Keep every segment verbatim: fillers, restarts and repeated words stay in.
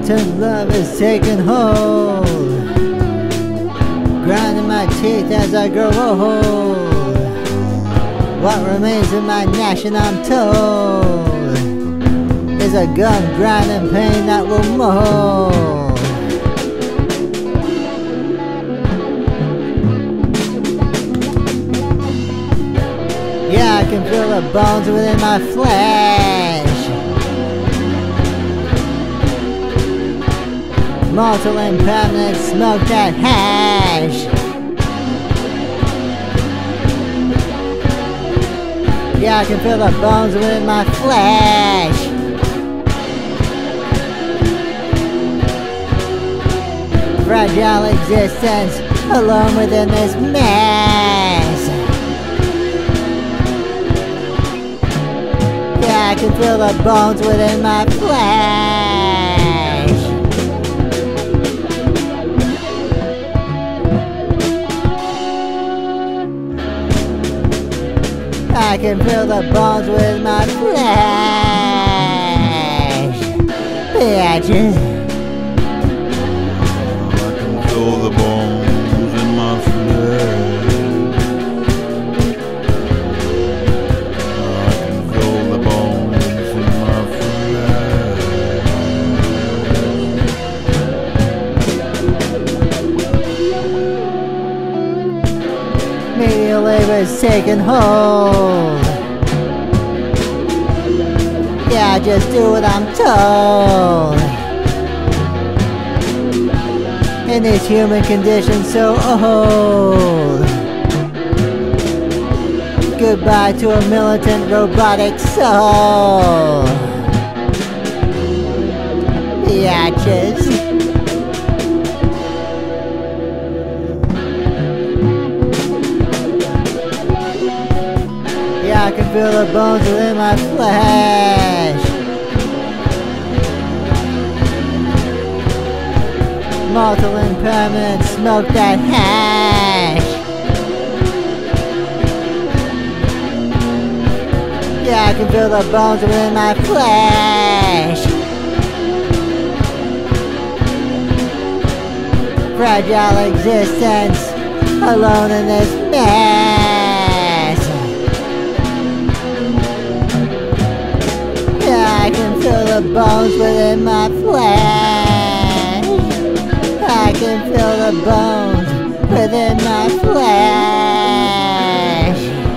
militant love is taking hold, grinding my teeth as I grow old. What remains in my nation, I'm told, is a gun grinding pain that will mold. Yeah, I can feel the bones within my flesh. Mortal impairment, smoke that hash. Yeah, I can feel the bones within my flesh. Fragile existence, alone within this mess. Yeah, I can feel the bones within my flesh. I can feel the bones with my flesh, bitches. I can feel the bones in my flesh. I can feel the bones in my flesh. Medial labor's taking hold. Yeah, I just do what I'm told. In this human condition so old. Goodbye to a militant robotic soul. Biatches. I can feel the bones within my flesh. Mortal impairment, smoke that hash. Yeah, I can feel the bones within my flesh. Fragile existence, alone in this mess. I can feel the bones within my flesh. I can feel the bones within my flesh.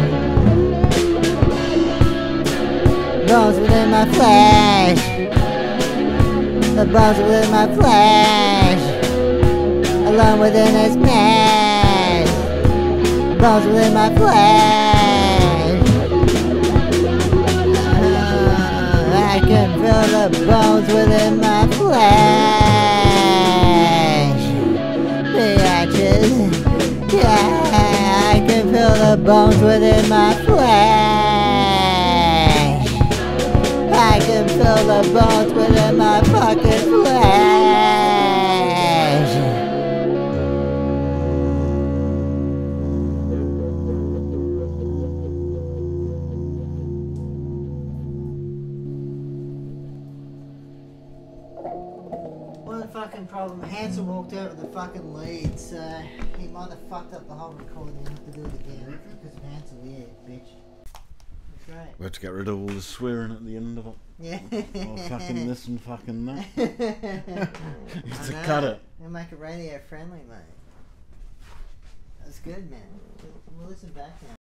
Bones within my flesh. The bones within my flesh. Alone within this mess. Bones within my flesh. I can feel the bones within my flesh. Bitches. Yeah, I can feel the bones within my flesh. I can feel the bones within my fucking flesh. One fucking problem. Hanson walked out with the fucking lead, so he might have fucked up the whole recording. I have to do it again because of Hanson, yeah, bitch. That's right. We have to get rid of all the swearing at the end of it. Yeah. Or fucking this and fucking that. You have to know. cut it. We'll make it radio friendly, mate. That's good, man. We'll listen back now.